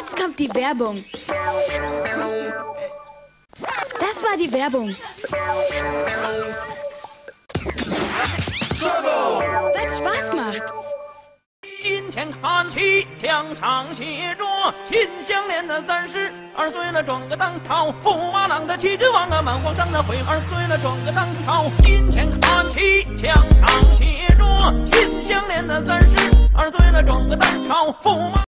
Jetzt kommt die Werbung. Das war die Werbung. Weil's Spaß macht. 今天看齐，墙上写着“秦香莲的32岁了，转个当朝，驸马郎的齐君王啊，满皇上的回2岁了，转个当朝。今天看齐，墙上写着“秦香莲的32岁了，转个当朝，驸马”。